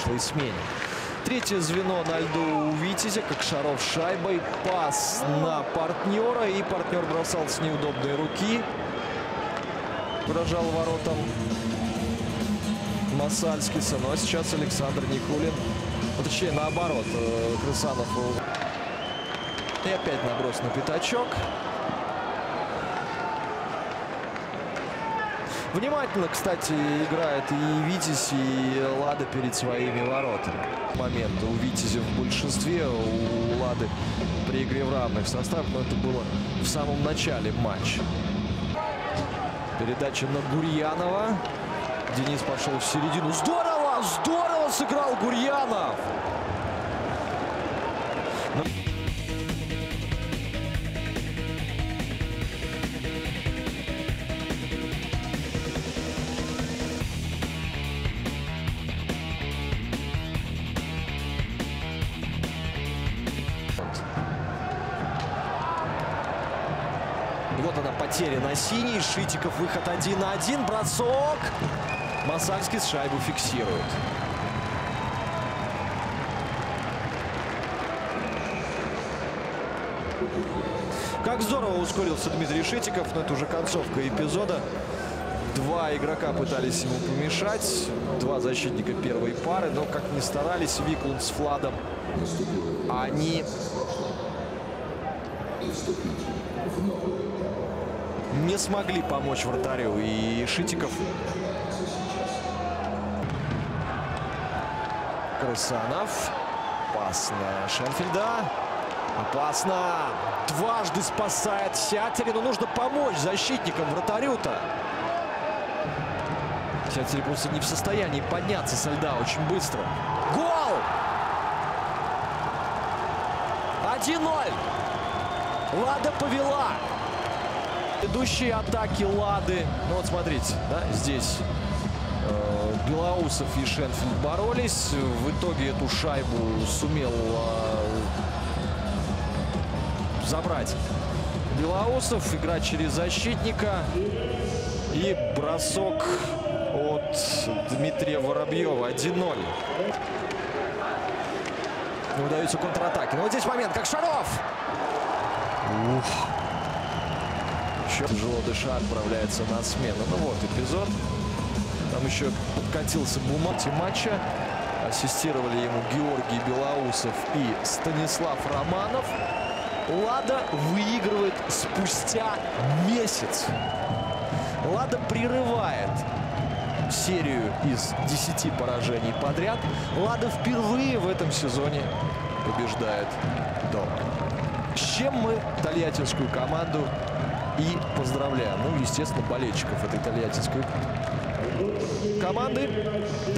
прошлой смене. Третье звено на льду у Витязя. Кокшаров с шайбой. Пас на партнера. И партнер бросал с неудобной руки. Угрожал воротам Масальскиса. Но сейчас Александр Никулин. Точнее, наоборот. Крысанов. И опять наброс на пятачок. Внимательно, кстати, играет и Витязь, и Лада перед своими воротами. Момент у Витязя в большинстве, у Лады при игре в равных составах, но это было в самом начале матча. Передача на Гурьянова. Денис пошел в середину. Здорово! Здорово сыграл Гурьянов! Вот она, потеря на синий. Шитиков, выход 1 на 1. Бросок. Масальский с шайбу фиксирует. Как здорово ускорился Дмитрий Шитиков. Но это уже концовка эпизода. Два игрока пытались ему помешать. Два защитника первой пары. Но как ни старались, Виклунд с Владом, они не смогли помочь вратарю. И Шитиков. Крысанов. Пас на Шенфельда. Опасно. Дважды спасает Сятери. Но нужно помочь защитникам, вратарю-то. Сятери просто не в состоянии подняться со льда очень быстро. Гол! 1-0. Лада повела. Идущие атаки Лады. Ну вот смотрите, да, здесь Белоусов и Шенфельд боролись. В итоге эту шайбу сумел забрать Белоусов. Игра через защитника. И бросок от Дмитрия Воробьева. 1-0. Не удается контратаки. Но вот здесь момент. Кокшаров! Тяжело дыша отправляется на смену. Ну вот эпизод. Там еще подкатился бумаги матча. Ассистировали ему Георгий Белоусов и Станислав Романов. Лада выигрывает спустя месяц. Лада прерывает серию из 10 поражений подряд. Лада впервые в этом сезоне побеждает дома. С чем мы тольяттинскую команду и поздравляем. Ну, естественно, болельщиков этой тольяттинской команды.